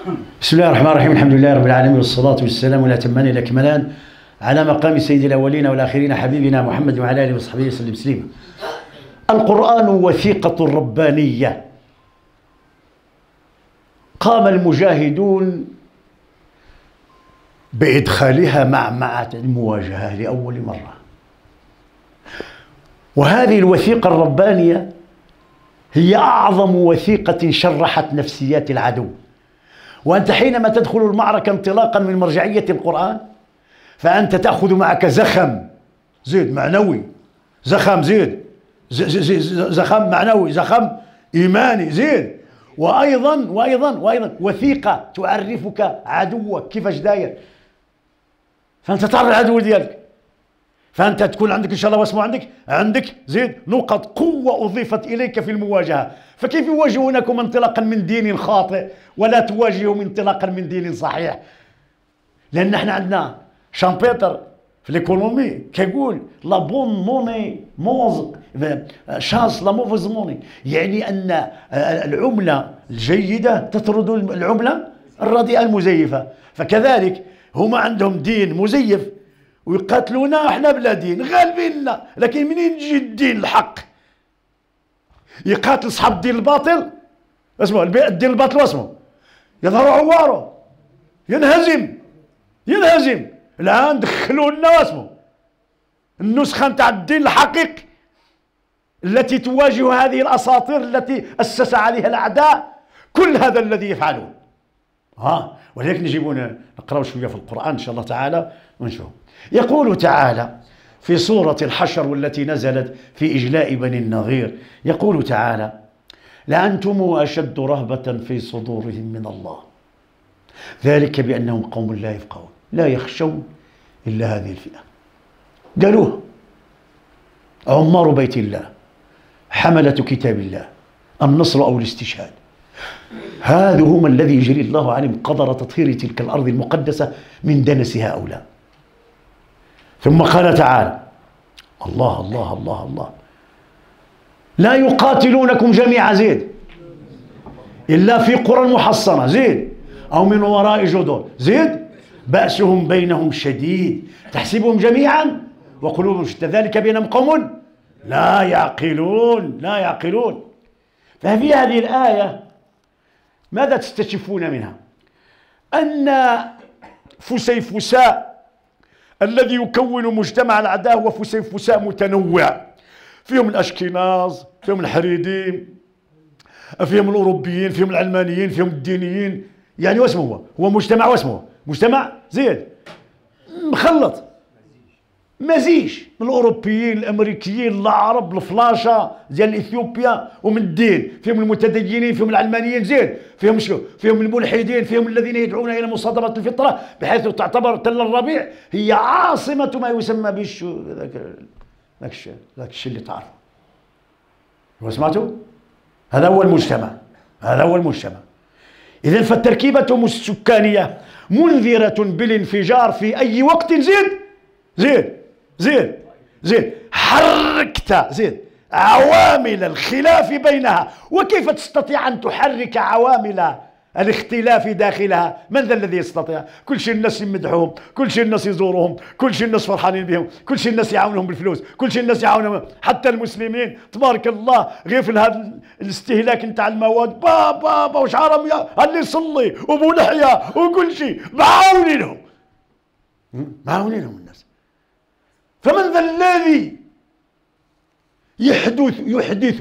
بسم الله الرحمن الرحيم. الحمد لله رب العالمين، والصلاة والسلام الأتمان الأكملان على مقام سيد الأولين والآخرين حبيبنا محمد وعلى آله وصحبه وسلم تسليما. القرآن وثيقة ربانية قام المجاهدون بإدخالها مع المواجهة لأول مرة، وهذه الوثيقة الربانية هي أعظم وثيقة شرحت نفسيات العدو. وأنت حينما تدخل المعركة انطلاقا من مرجعية القرآن فأنت تأخذ معك زخم زيد معنوي، زخم زيد زخم معنوي، زخم إيماني زيد، وأيضا وثيقة تعرفك عدوك كيفاش داير، فأنت تعرف العدو ديالك، فأنت تكون عندك إن شاء الله واسمه عندك زيد نقط قوة أضيفت إليك في المواجهة. فكيف يواجهونكم انطلاقا من دين خاطئ ولا تواجههم انطلاقا من دين صحيح؟ لأن احنا عندنا شامبيتر في ليكونومي كيقول لا بون موني موز شانس لا موفيز موني، يعني أن العملة الجيدة تطرد العملة الرديئة المزيفة. فكذلك هما عندهم دين مزيف ويقاتلونا احنا بلا دين غالبيننا، لكن منين يجي الدين الحق يقاتل صحاب الدين الباطل اسمه الدين الباطل واسمه يظهر عواره ينهزم. الآن دخلوا لنا واسمه النسخة نتاع الدين الحقيقي التي تواجه هذه الأساطير التي أسس عليها الأعداء كل هذا الذي يفعلون. ولذلك نجيبون نقرأ شوية في القرآن إن شاء الله تعالى ونشوف. يقول تعالى في سورة الحشر والتي نزلت في إجلاء بني النظير، يقول تعالى: لأنتم أشد رهبة في صدورهم من الله، ذلك بأنهم قوم لا يفقهون لا يخشون إلا هذه الفئة. قالوها عمار بيت الله، حملة كتاب الله، النصر أو الاستشهاد، هذا هم الذي يجري الله عليهم قدر تطهير تلك الأرض المقدسة من دنس هؤلاء. ثم قال تعالى: الله الله الله الله، لا يقاتلونكم جميعا زيد إلا في قرى محصنة زيد أو من وراء جدر زيد بأسهم بينهم شديد تحسبهم جميعا وقلوبهم شتى ذلك بأنهم قوم لا يعقلون. ففي هذه الآية ماذا تستشفون منها؟ أن فسيفساء الذي يكون مجتمع الأعداء هو فسيفساء متنوع، فيهم الأشكناز، فيهم الحريديم، فيهم الأوروبيين، فيهم العلمانيين، فيهم الدينيين، يعني واسمه هو مجتمع، واسمه مجتمع زيد مخلط مزيج من الأوروبيين، الأمريكيين، العرب، الفلاشة ديال إثيوبيا، ومن الدين فيهم المتدينين، فيهم العلمانيين زيد، فيهم شو؟ فيهم الملحدين، فيهم الذين يدعون إلى مصادمة الفطرة، بحيث تعتبر تل الربيع هي عاصمة ما يسمى بالشو ذاك الشيء اللي تعرفه. وسمعتوا؟ هذا هو المجتمع. إذن فالتركيبة السكانية منذرة بالانفجار في أي وقت زيد حركت عوامل الخلاف بينها. وكيف تستطيع أن تحرك عوامل الاختلاف داخلها؟ من ذا الذي يستطيع؟ كل شيء الناس يمدحوهم، كل شيء الناس يزورهم، كل شيء الناس فرحانين بهم، كل شيء الناس يعاونهم بالفلوس، كل شيء الناس يعاونهم، حتى المسلمين تبارك الله غير في هذا الاستهلاك نتاع المواد بابا وشعرهم اللي يصلي وابو لحيه وكل شيء معاونينهم الناس. فمن ذا الذي يحدث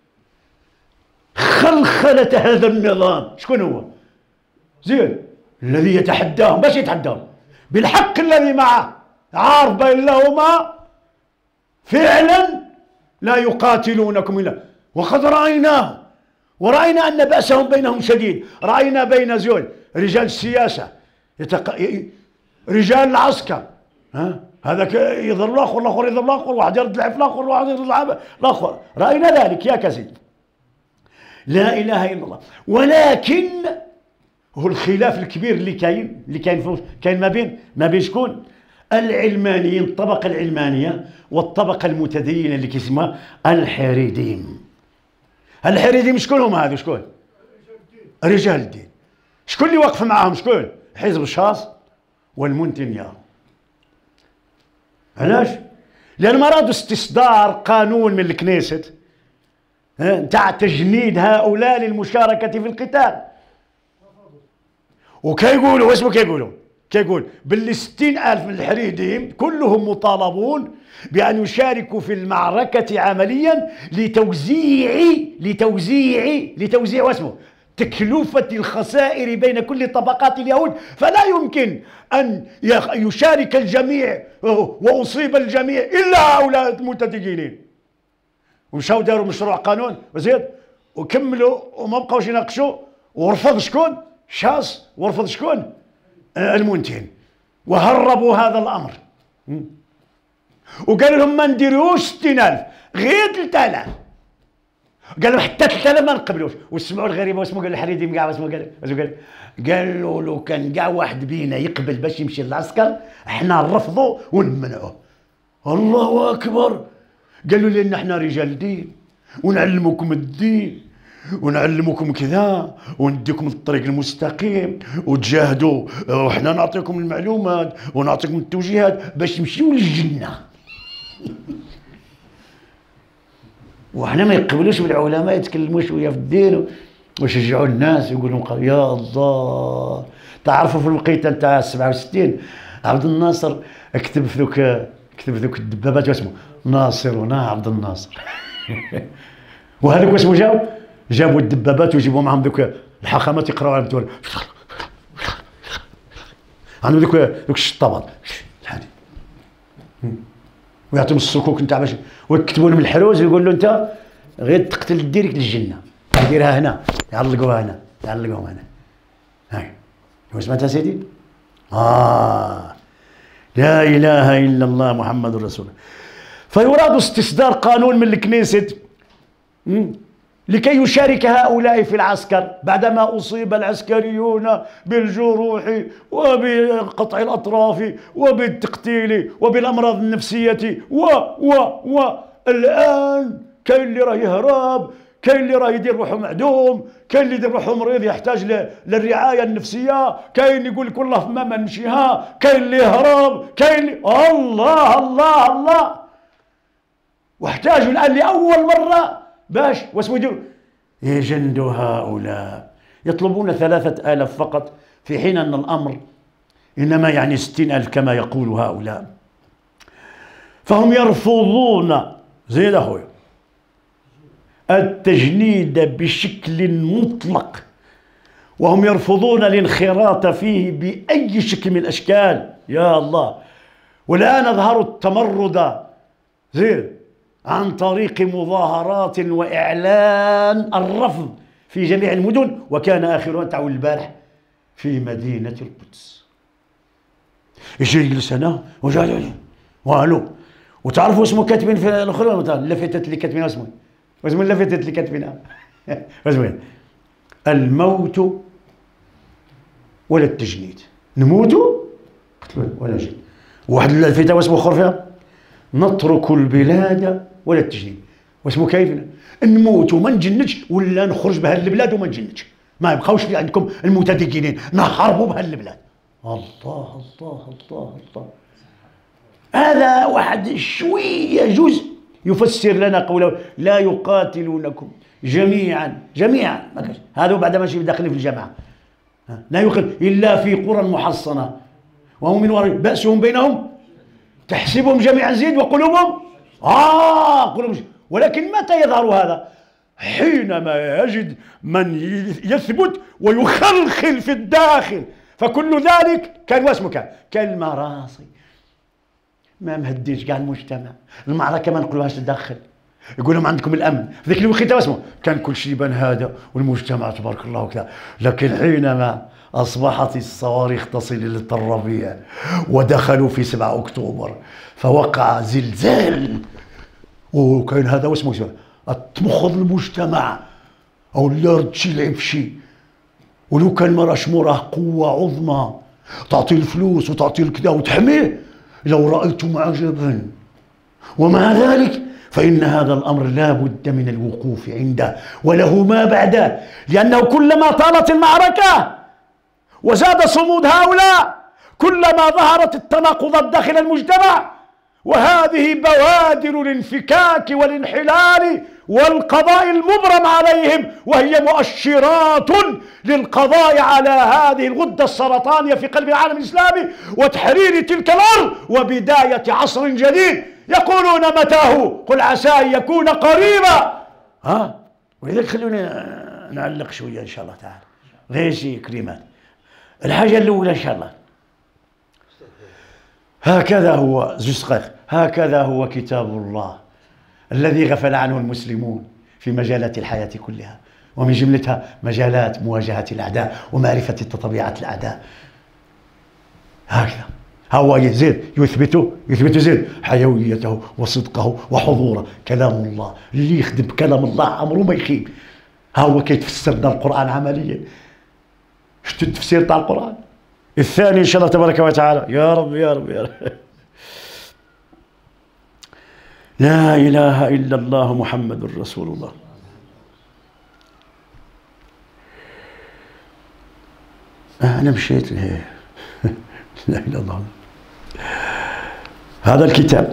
خلخلة هذا النظام؟ شكون هو؟ زين الذي يتحداهم، باش يتحداهم بالحق الذي معه، عارف بينهما فعلا لا يقاتلونكم إلا وقد رأيناه، ورأينا أن بأسهم بينهم شديد. رأينا بين رجال السياسة، رجال العسكر، هذاك يضرب الآخر يضرب الآخر، واحد يرد العب الآخر، واحد يرد العب الآخر، رأينا ذلك يا كسيد. لا إله إلا الله. ولكن هو الخلاف الكبير اللي كاين ما بين شكون؟ العلمانيين، الطبقة العلمانية والطبقة المتدينة اللي كيسموها الحريديم. الحريديم شكون هما هذو؟ شكون؟ رجال الدين. شكون اللي واقف معاهم؟ شكون؟ حزب الشاص والمونتينيار. علاش؟ لأن أرادوا استصدار قانون من الكنيست نتاع تجنيد هؤلاء للمشاركة في القتال. وكيقولوا واسمه كيقول باللي 60,000 من الحريديم كلهم مطالبون بأن يشاركوا في المعركة عمليا لتوزيع واسمه تكلفة الخسائر بين كل طبقات اليهود، فلا يمكن أن يشارك الجميع وأصيب الجميع إلا هؤلاء المتدينين. ومشاو داروا مشروع قانون وزيد وكملوا وما بقاوش يناقشوا، ورفض شكون؟ شاص، ورفض شكون؟ المونتين، وهربوا هذا الأمر وقال لهم ما نديروش 60,000 غير 3,000. قالوا حتى 3,000 ما نقبلوش. وسمعوا الغريبه واسمو قال الحريدي كاع واسمو قال له لو كان كاع واحد بينا يقبل باش يمشي للعسكر احنا نرفضوا ونمنعوه. الله اكبر. قالوا لنا احنا رجال دين ونعلمكم الدين ونعلمكم كذا ونديكم الطريق المستقيم وتجاهدوا وحنا نعطيكم المعلومات ونعطيكم التوجيهات باش تمشيو للجنه. وحنا ما يقبلوش بالعلماء يتكلموا شويه في الدين ويشجعوا الناس ويقولوا يا الله. تعرفوا في الوقيته نتاع 67 عبد الناصر كتب في ذوك الدبابات واسمه ناصرنا عبد الناصر. وهذوك واسمه جابوا الدبابات ويجيبوا معهم ذوك الحاخامات يقراوا على الدول عندهم ذوك الشطابات الحديد ويعطيهم الصكوك نتاع باش ويكتبوا لهم الحروز ويقول له انت غير تقتل ديريك للجنه ديرها هنا يعلقوها هنا يعلقوهم هنا. هاي وسمعتها سيدي؟ لا اله الا الله محمد رسول الله. فيراد استصدار قانون من الكنيست لكي يشارك هؤلاء في العسكر بعدما أصيب العسكريون بالجروح وبقطع الأطراف وبالتقتيل وبالأمراض النفسية الآن كاين اللي راه يهرب، كاين اللي راه يدير روحه معدوم، كاين اللي يدير روحه مريض يحتاج للرعاية النفسية، كاين يقول لك والله ما نمشيها، كاين اللي يهرب، كاين اللي الله الله الله. واحتاجوا الآن لأول مرة باش واسمو يديروا يجندوا هؤلاء. يطلبون 3,000 فقط في حين أن الأمر إنما يعني 60,000 كما يقول هؤلاء. فهم يرفضون زي أخويا التجنيد بشكل مطلق، وهم يرفضون الانخراط فيه بأي شكل من الأشكال. يا الله. والآن أظهروا التمرد زين عن طريق مظاهرات وإعلان الرفض في جميع المدن، وكان آخرها تعول البارح في مدينة القدس. يجي يجلس هنا والو. وتعرفوا اسمه كاتبين في الأخرى اللافتات اللي كاتبينها اسمه اللافتات اللي كاتبينها الموت ولا التجنيد. نموت ولا جد. واحد اللافتة واسمه خرفها نترك البلاد ولا التجنيد. واسمه كيف نموت وما نجندش ولا نخرج بها البلاد وما نجندش، ما يبقاوش في عندكم المتدينين نحاربوا بها البلاد. الله الله الله الله. هذا واحد شويه جزء يفسر لنا قوله لا يقاتلونكم جميعا ما كانش هذا بعد ما شي داخلين في الجماعه لا يقاتل الا في قرى محصنه وهم من وراء بأسهم بينهم تحسبهم جميعا زيد وقلوبهم قلوبهم. ولكن متى يظهر هذا؟ حينما يجد من يثبت ويخلخل في الداخل. فكل ذلك كان واسمه كالمراصي ما مهديش كاع المجتمع. المعركه ما نقولوهاش تدخل، يقول لهم عندكم الامن. في ذيك الوقيته واسمه كان كل شيء يبان هذا والمجتمع تبارك الله وكذا. لكن حينما اصبحت الصواريخ تصل الى الربيع ودخلوا في 7 أكتوبر فوقع زلزال وكان هذا واسمه تمخض المجتمع او لا شي لعب شي. ولو كان ما راش موراه قوه عظمى تعطي الفلوس وتعطي الكذا وتحميه لو رايتم عجبا. ومع ذلك فإن هذا الأمر لا بد من الوقوف عنده وله ما بعده، لأنه كلما طالت المعركة وزاد صمود هؤلاء كلما ظهرت التناقضات داخل المجتمع، وهذه بوادر الانفكاك والانحلال والقضاء المبرم عليهم، وهي مؤشرات للقضاء على هذه الغدة السرطانية في قلب العالم الإسلامي وتحرير تلك الأرض وبداية عصر جديد. يقولون متاه؟ قل عسى أن يكون قريبا. ولذلك خلونا نعلق شوية إن شاء الله تعالى، غير شيء كلمات. الحاجة الأولى إن شاء الله، هكذا هو هكذا هو كتاب الله الذي غفل عنه المسلمون في مجالات الحياة كلها، ومن جملتها مجالات مواجهة الأعداء ومعرفة طبيعة الأعداء. هكذا هو يزيد يثبت زيد حيويته وصدقه وحضوره. كلام الله اللي يخدم بكلام الله عمره ما يخيب. هو كيتفسر لنا القرآن عمليا. شفتوا التفسير تاع القرآن الثاني إن شاء الله تبارك وتعالى. يا رب يا رب يا رب. لا إله إلا الله محمد رسول الله. أنا مشيت لا إله إلا الله. هذا الكتاب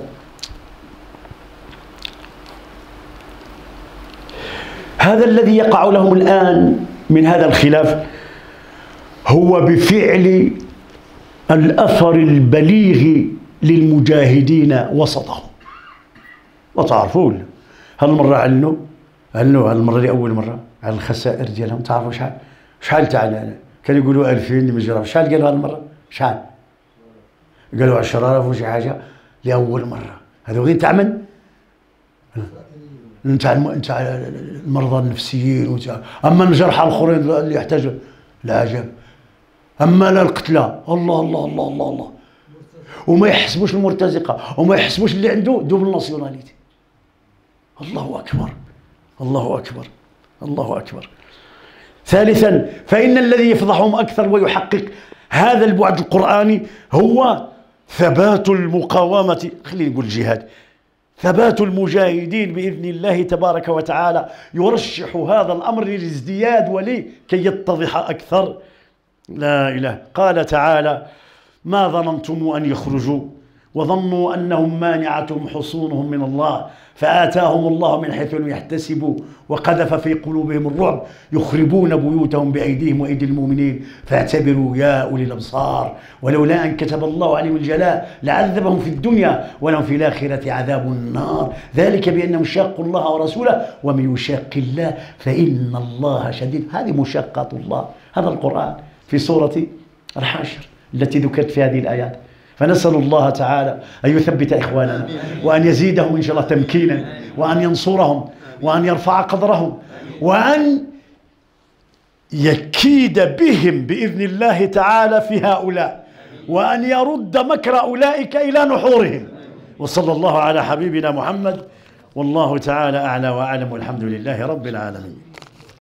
هذا الذي يقع لهم الآن من هذا الخلاف هو بفعل الأثر البليغ للمجاهدين وسطهم. وتعرفون هالمرة عنه هالمرة لأول مرة على الخسائر ديالهم. تعرفوا شحال تاع كانوا يقولوا 2000 مجرى، شحال قالوا هالمرة؟ شحال قالوا؟ 10,000 وشي حاجة لأول مرة. هذا غير تاع من؟ نتاع المرضى النفسيين أما الجرحى الآخرين اللي يحتاجوا العجب. أما لا القتلى الله الله الله الله الله، وما يحسبوش المرتزقة وما يحسبوش اللي عنده دوبل ناسيوناليتي. الله أكبر الله أكبر الله أكبر. ثالثا، فإن الذي يفضحهم أكثر ويحقق هذا البعد القرآني هو ثبات المقاومة، خلينا نقول الجهاد، ثبات المجاهدين بإذن الله تبارك وتعالى يرشح هذا الأمر للازدياد ولكي يتضح أكثر. لا إله. قال تعالى: ما ظننتم أن يخرجوا وظنوا أنهم مانعتهم حصونهم من الله فآتاهم الله من حيث لم يحتسبوا وقذف في قلوبهم الرعب يخربون بيوتهم بأيديهم وأيدي المؤمنين فاعتبروا يا أولي الأبصار ولولا أن كتب الله عليهم الجلاء لعذبهم في الدنيا ولهم في الآخرة عذاب النار ذلك بأنهم شاقوا الله ورسوله ومن يشاق الله فإن الله شديد. هذه مشاقات الله. هذا القرآن في سورة الحشر التي ذكرت في هذه الآيات. فنسأل الله تعالى أن يثبت إخواننا وأن يزيدهم إن شاء الله تمكينا وأن ينصرهم وأن يرفع قدرهم وأن يكيد بهم بإذن الله تعالى في هؤلاء وأن يرد مكر أولئك إلى نحورهم. وصلى الله على حبيبنا محمد والله تعالى أعلى وأعلم والحمد لله رب العالمين.